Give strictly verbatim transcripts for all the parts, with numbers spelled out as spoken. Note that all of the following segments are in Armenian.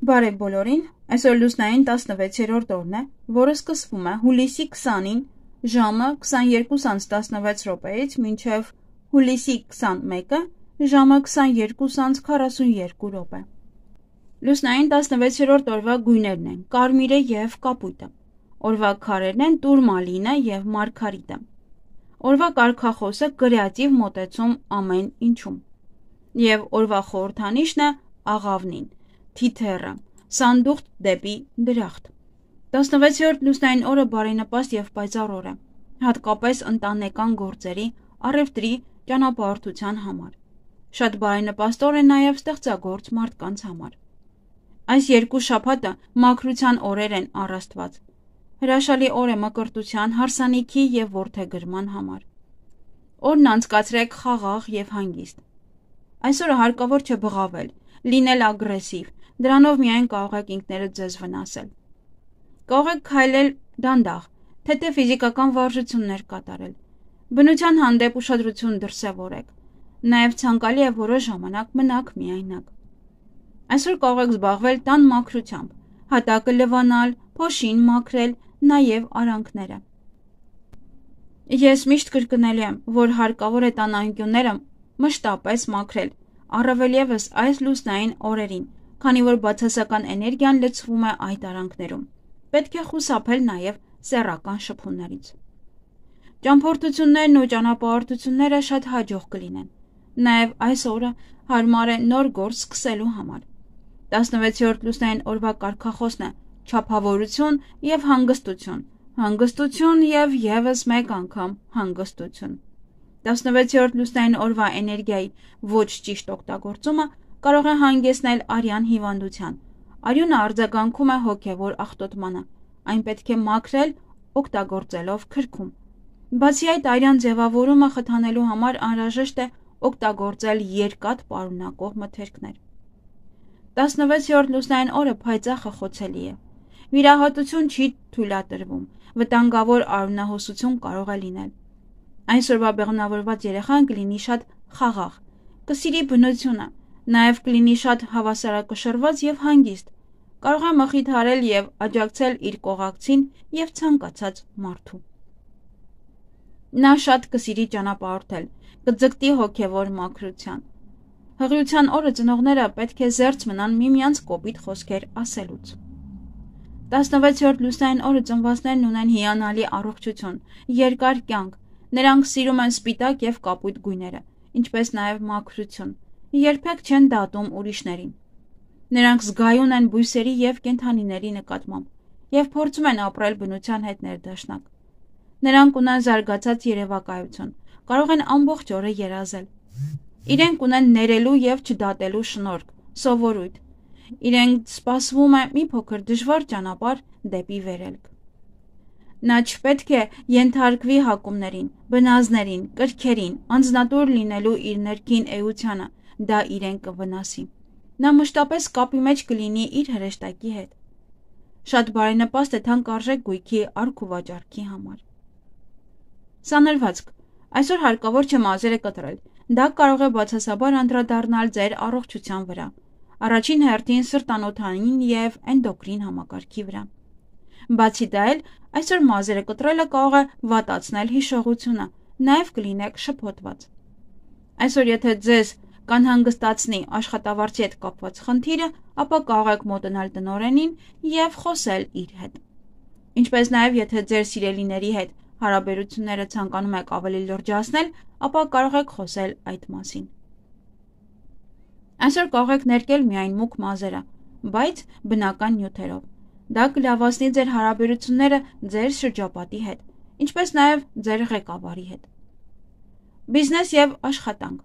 Բարև բոլորին, այսօր լուսնային տասնվեցերորդ օրն է, որը սկսվում է հուլիսի քսանին ժամը քսաներկու ժամ տասնվեց րոպեից մինչև հուլիսի քսանմեկը ժամը քսաներկու ժամ քառասունյոթ րոպե։ Լուսնային տասնվեցերորդ օրվա գույներն են կարմիրը և կապույտը, օրվա քարերն են տուրմալինը և մարգարիտը, օրվա կարգախոսը կրեատիվ մոտեցում ամեն ինչում, և օրվա խորհրդանիշն է աղավնին, թիթեռը, սանդուղք դեպի դրախտ։ տասնվեցերորդ լուսնային օրը բարենպաստ և պայծառ օր է, հատկապես ընտանեկան գործերի, առևտրի, ճանապարհորդության համար։ Շատ բարենպաստ օր է նաև ստեղծագործ մարդկանց համար։ Այս երկու շաբաթը մաքրության օրեր են առ Աստված։ Հրաշալի օր է մկրտության, հարսանիքի և որդեգրման համար։ Օրն անցկացրեք խաղաղ և հանգիստ։ Այսօրը հարկավոր չէ բղավել, լինել ագրեսիվ, դրանով միայն կարող եք ինքներդ ձեզ վնասել։ Կարող եք քայլել դանդաղ, թեթև ֆիզիկական վարժություններ կատարել, բնության հանդեպ ուշադրություն դրսևորեք, նաև ցանկալի է որոշ ժամանակ մնաք միայնակ։ Այսօր կարող եք զբաղվել տան մաքրությամբ, հատակը լվանալ, փոշին մաքրել, նաև արանքները։ Ես միշտ կրկնել եմ, որ հարկավոր է տան անկյունները մշտապես մաքրել, առավել ևս այս լուսնային օրերին, քանի որ բացասական էներգիան լցվում է այդ արանքներում։ Պետք է խուսափել նաև սեռական շփումներից։ Ճամփորդություններն ու ճանապարհորդությունները շատ հաջող կլինեն։ Նաև այս օրը հարմար է նոր գործ սկսելու համար։ տասնվեցերորդ լուսնային օրվա կարգախոսն է չափավորություն և հանգստություն, հանգստություն և ևս մեկ անգամ հանգստություն։ տասնվեցերորդ լուսնային օրվա էներգիայի ոչ ճիշտ օգտագործումը կարող է հանգեցնել արյան հիվանդության։ Արյունը արձագանքում է հոգևոր աղտոտմանը, այն պետք է մաքրել օգտագործելով քրքում։ Բացի այդ, արյան ձևավորումը խթանելու համար անհրաժեշտ է օգտագործել երկաթ պարունակող մթերքներ։ տասնվեցերորդ լուսնային օրը փայծառ խոցելի է։ Վիրահատություն չի թույլատրվում, վտանգավոր արյունահոսություն կարող է լինել։ Այսօրվա բեղմնավորված երեխան կլինի շատ խաղաղ, կսիրի բնությունը, նաև կլինի շատ հավասարակշռված և հանգիստ, կարող է մխիթարել և աջակցել իր կողակցին և ցանկացած մարդու։ Նա շատ կսիրի ճանապարհորդել, կձգտի հոգևոր մաքրության։ Հղիության օրը ծնողները պետք է զերծ մնան միմյանց կոպիտ խոսքեր ասելուց։ տասնվեցերորդ լուսնային օրը ծնվածներն ունեն հիանալի առողջություն, երկար կյանք, նրանք սիրում են սպիտակ և կապույտ գույները, ինչպես նաև մաքրություն, երբեք չեն դատում ուրիշներին։ Նրանք զգայուն են բույսերի և կենդանիների նկատմամբ և փորձում են ապրել բնության հետ ներդաշնակ։ Նրանք ունեն զարգացած երևակայություն, կարող են ամբողջ օրը երազել։ Իրենք ունեն ներելու և չդատելու շնորհք, սովորույթ։ Իրենց սպասվում է մի փոքր դժվար ճանապարհ դեպի վերելք։ Նա չպետք է ենթարկվի հակումներին, բնազդներին, կրքերին, անձնատուր լինելու իր ներքին էությանը, դա իրեն կվնասի։ Նա մշտապես կապի մեջ կլինի իր հրեշտակի հետ։ Շատ բարենպաստ է թանկարժեք գույքի առք ու վաճառքի համար։ Սանրվածք։ Այսօր հարկավոր չէ մազերը կտրել, դա կարող է բացասաբար անդրադառնալ ձեր առողջության վրա, առաջին հերթին սրտանոթային և էնդոկրին համակարգի վրա։ Բացի դա էլ, այսօր մազերը կտրելը կարող է վատացնել հիշողությունը, նաև կլինեք շփոթված։ Այսօր եթե ձեզ կանհանգստացնի աշխատավարձի հետ կապված խնդիրը, ապա կարող եք մոտենալ տնօրենին և խոսել իր հետ։ Ինչպես նաև եթե ձեր սիրելիների հետ հարաբերությունները ցանկանում եք ավելի լրջացնել, ապա կարող եք խոսել այդ մասին։ Այսօր կարող եք ներկել միայն մուգ մազերը, բայց բնական նյութերով։ Դա կլավացնի ձեր հարաբերությունները ձեր շրջապատի հետ, ինչպես նաև ձեր ղեկավարի հետ։ Բիզնես և աշխատանք։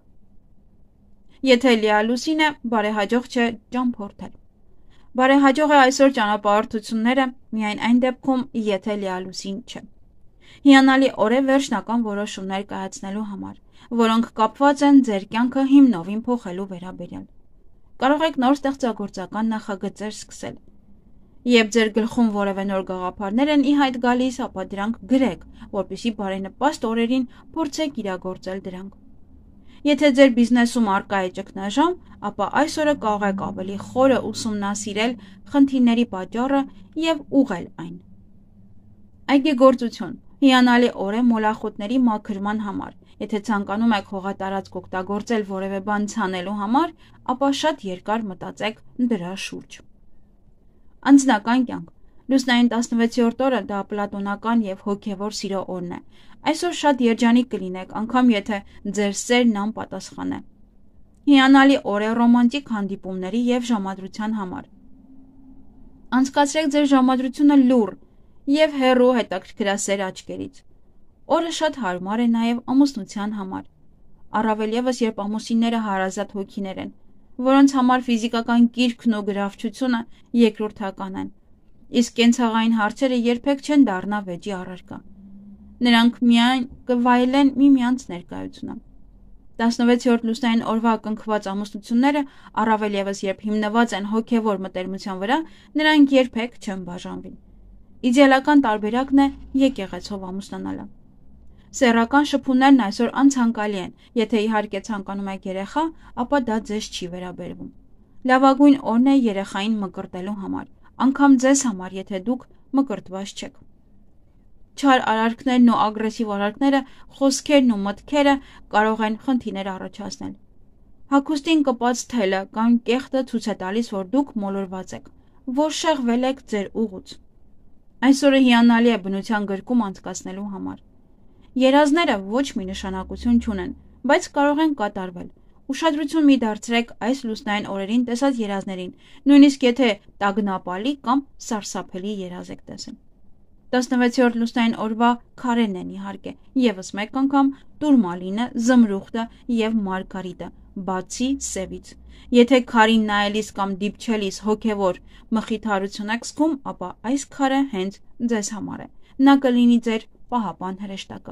Եթե լիալուսին է, բարեհաջող չէ ճամփորդել։ Բարեհաջող է այսօր ճանապարհորդությունները միայն այն դեպքում, եթե լիալուսին չէ։ Հիանալի օր է վերջնական որոշումներ կայացնելու համար, որոնք կապված են ձեր կյանքը հիմնովին փոխելու վերաբերյալ։ Կարող եք նոր ստեղծագործական նախագծեր սկսել։ Երբ ձեր գլխում որևէ նոր գաղափարներ են ի հայտ գալիս, ապա դրանք գրեք, որպեսզի բարենպաստ օրերին փորձեք իրագործել դրանք։ Եթե ձեր բիզնեսում առկա է ճգնաժամ, ապա այս օրը կարող եք ավելի խորը ուսումնասիրել խնդիրների պատճառը և ուղղել այն։ Այգեգործություն հիանալի օր է մոլախոտների մաքրման համար։ Եթե ցանկանում եք հողատարածք օգտագործել որևէ բան ցանելու համար, ապա շատ երկար մտածեք դրա շուրջ։ Անձնական կյանք Լուսնային տասնվեցերորդ օրը դա պլատոնական և հոգևոր սիրո օրն է։ Այսօր շատ երջանիկ կլինեք, անգամ եթե ձեր սերն անպատասխան է։ Հիանալի օր է ռոմանտիկ հանդիպումների և ժամադրության համար։ Անցկացրեք ձեր ժամադրությունը լուռ և հեռու հետաքրքրասեր աչքերից։ Օրը շատ հարմար է նաև ամուսնության համար։ Առավել ևս, երբ ամուսինները հարազատ հոգիներ են, որոնց համար ֆիզիկական կիրքն ու գրավչությունը երկրորդական են, իսկ կենցաղային հարցերը երբեք չեն դառնա վեճի առարկա։ Նրանք միայն կվայելեն միմյանց ներկայությունը։ տասնվեցերորդ լուսնային օրվա կնքված ամուսնությունները, առավել ևս երբ հիմնված են հոգևոր մտերմության վրա, նրանք երբեք չեն բաժանվի։ Իդեալական տարբերակն է եկեղեցով ամուսնանալը։ Սեռական շփումներն այսօր անցանկալի են, եթե իհարկե ցանկանում եք երեխա, ապա դա ձեզ չի վերաբերվում։ Լավագույն օրն է երեխային մկրտելու համար, անգամ ձեզ համար, եթե դուք մկրտված չեք։ Չար արարքներն ու ագրեսիվ արարքները, խոսքերն ու մտքերը կարող են խնդիրներ առաջացնել։ Հագուստին կպած թելը կամ կեղտը ցույց է տալիս, որ դուք մոլորված եք, որ շեղվել եք ձեր ուղուց։ Այսօրը հիանալի է բնության գրկում անցկացնելու համար։ Երազները ոչ մի նշանակություն չունեն, բայց կարող են կատարվել։ Ուշադրություն մի դարձրեք այս լուսնային օրերին տեսած երազներին, նույնիսկ եթե տագնապալի կամ սարսափելի երազ եք տեսել։ տասնվեցերորդ լուսնային օրվա քարերն են իհարկե, ևս մեկ անգամ տուրմալինը, զմրուխտը և մարգարիտը, բացի սևից։ Եթե քարին նայելիս կամ դիպչելիս հոգևոր մխիթարություն եք զգում, ապա այս քարը հենց ձեզ համար է։ Նա կլինի ձեր պահապան հրեշտակը։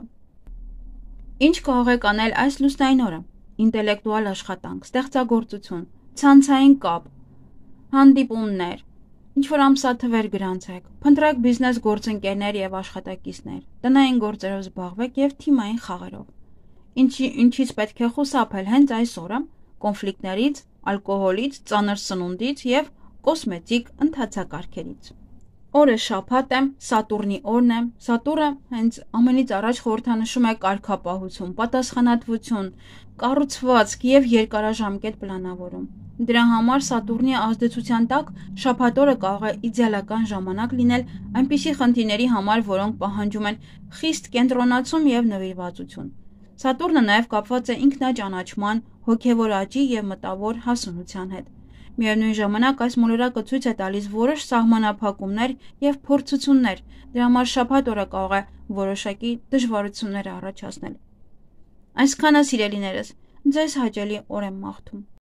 Ինչ կարող եք անել այս լուսնային օրը։ Ինտելեկտուալ աշխատանք, ստեղծագործություն, ցանցային կապ, հանդիպումներ, ինչ-որ ամսաթվեր գրանցեք, փնտրեք բիզնես գործընկերներ և աշխատակիցներ, տնային գործերով զբաղվեք և թիմային խաղերով։ Ինչի, ինչից պետք է խուսափել հենց այս օրը՝ կոնֆլիկտներից, ալկոհոլից, ծանր սնունդից և կոսմետիկ ընթացակարգերից։ Օրը շաբաթ է, Սատուրնի օրն է։ Սատուրնը հենց ամենից առաջ խորհրդանշում է կարգապահություն, պատասխանատվություն, կառուցվածք և երկարաժամկետ պլանավորում։ Դրա համար Սատուրնի ազդեցության տակ շաբաթ օրը կարող է իդեալական ժամանակ լինել այնպիսի խնդիրների համար, որոնք պահանջում են խիստ կենտրոնացում և նվիրվածություն։ Սատուրնը նաև կապված է ինքնաճանաչման, հոգևոր աճի և մտավոր հասունության հետ։ Միևնույն ժամանակ այս մոլորակը ցույց է տալիս որոշ սահմանափակումներ և փորձություններ, դրա համար շաբաթ օրը կարող է որոշակի դժվարություններ առաջացնել։ Այսքանը, սիրելիներս, ձեզ հաճելի օր եմ մաղթում։